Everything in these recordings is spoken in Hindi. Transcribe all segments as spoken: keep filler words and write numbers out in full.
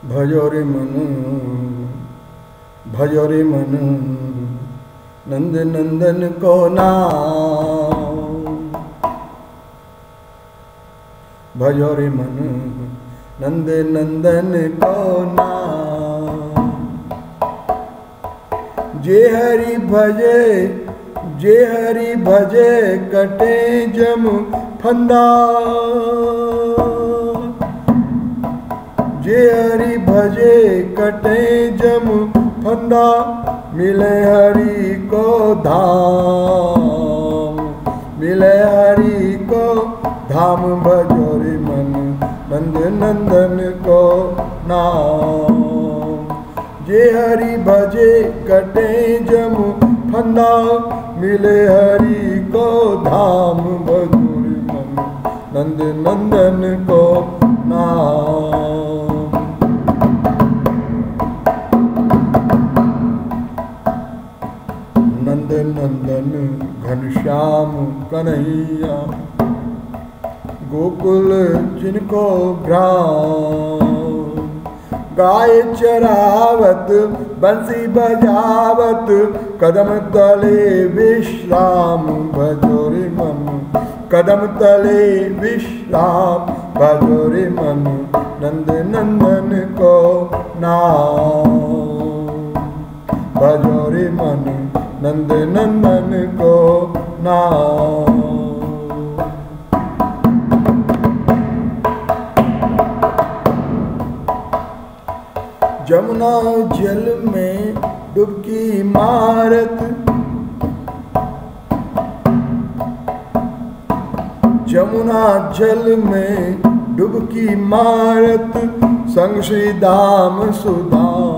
भजो रे मन भजो रे मन नंद नंदन को नाम। भजो रे मन नंद नंदन को नाम। जे हरि भजे जे हरि भजे कटे जम फंदा। जे हरि भजे कटे जम फंदा मिले हरि को धाम। मिले हरि को धाम भजो रे मन नंद नंदन को नाम। जे हरि भजे कटे जम फंदा मिले हरि को धाम भजो रे मन नंद नंदन को नाम। नंद नंदन घनश्याम कन्हैया गोकुल जिनको ग्राम। गाय चरावत बंसी बजावत कदम तले विश्राम भजो रे मन। कदम तले विश्राम भजो रे मन नंद नंदन को नाम। भजो रे मन नंद नंदन को नाम। जमुना जल में डुबकी मारत जमुना जल में डुबकी मारत संग श्री दाम सुदाम।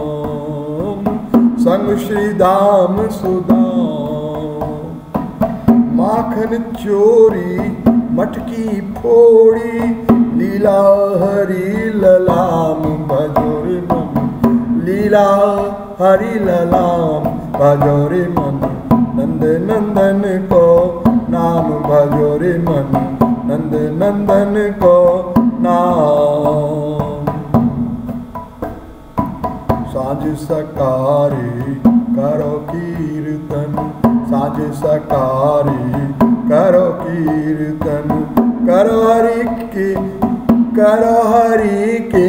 संग श्री दाम सुदाम। माखन चोरी मटकी फोड़ी लीला हरि ललाम भजो रे मन। लीला हरि ललाम भजो रे मन नंद नंदन को नाम। भजो रे मन नंद नंदन को नाम। साँझ सकारे करो कीर्तन। साँझ सकारे करो कीर्तन। करो हरि के करो हरि के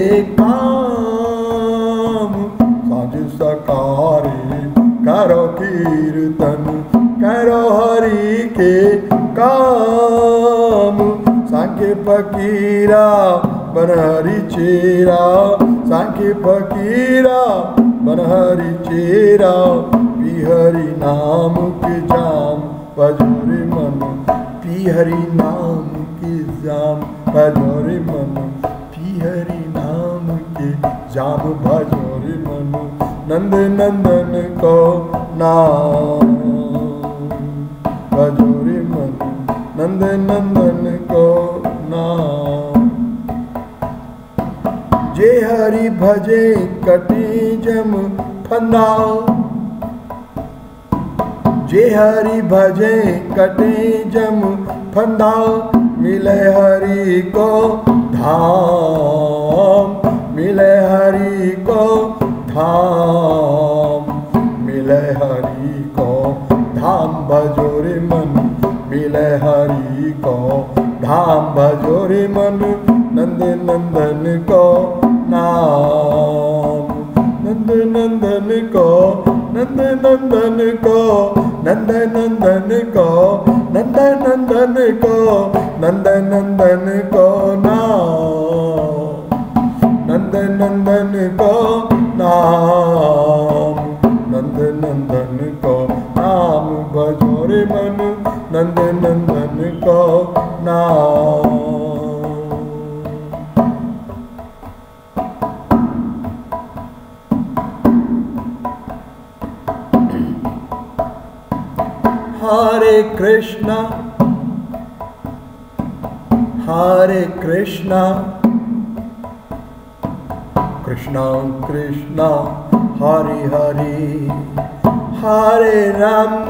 काम। साँझ सकारे करो कीर्तन करो हरि के काम। सांख्य फकीरा बन हरि चेरा। सांख्य फकीरा बन हरि चेरा। पी हरि नाम के जाम भजो रे मन। पी हरि नाम के जाम भजो रे मन। पी हरि नाम के जाम भजो रे मन नंद नंदन को नाम। भजो रे मन नंद नंदन को नाम। जे हरि भजे कटे जम फंदा। जे हरि भजे कटे जम फंदा मिले हरि को धाम। मिले हरि को धाम। मिले हरि को धाम भजो रे मन। मिले हरि को धाम भजो रे मन नंद नंदन को नाम। नंद नंदन को नंद नंदन को नंद नंदन को नंद नंदन को नंद नंदन को नाम। नंद नंदन को नाम। नंद नंदन को नाम भजो रे मन नंद नंदन को नाम। हरे कृष्णा हरे कृष्णा कृष्णा कृष्णा हरे हरे हरे राम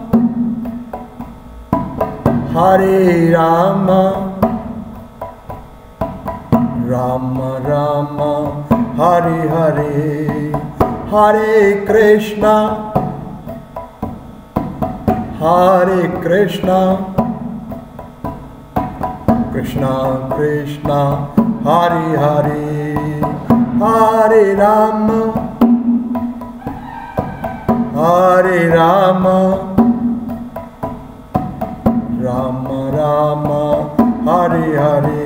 हरे Ram Ram Ram Hare Hare, Hare Krishna, Hare Krishna, Krishna Krishna, Hare Hare, Hare Rama, Hare Rama, Rama Rama, Hare Hare.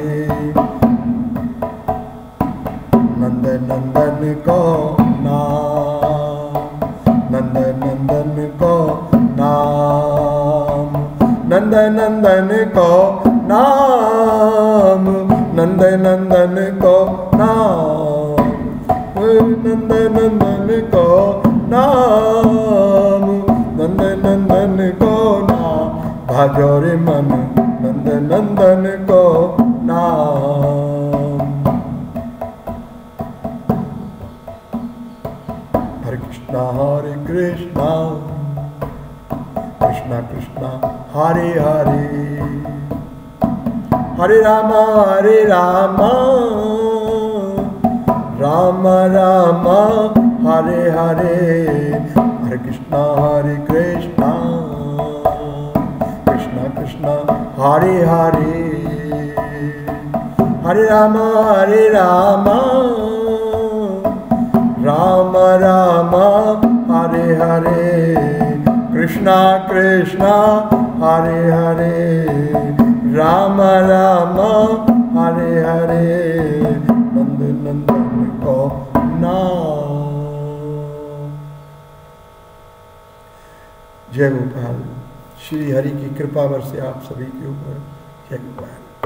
नंद नंदन को नाम, नंद नंदन को नाम, नंद नंदन को नाम, नंद नंदन को नाम, नंद नंदन को नाम, नंद नंदन को नाम, भाजो रे मन नंद नंदन को नाम। Hare Krishna, Hare Krishna, Krishna Krishna, Hare Hare, Hare Rama, Hare Rama, Rama Rama, Hare Hare, Hare Krishna, Hare Krishna, Krishna Krishna, Hare Hare, Hare Rama, Hare Rama, Rama Rama, Hare Hare, Krishna Krishna, Hare Hare, Rama Rama, Hare Hare, Nand Nandan ko naam। जय गोपाल। श्री हरि की कृपा वर्षे आप सभी के ऊपर। जय गोपाल।